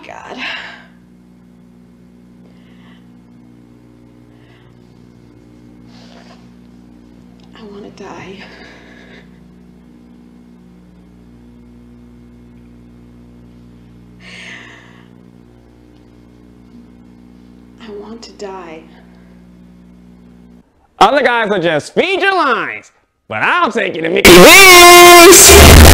God. I want to die. I want to die. Other guys will just feed your lines, but I'll take you to Mickey Mouse.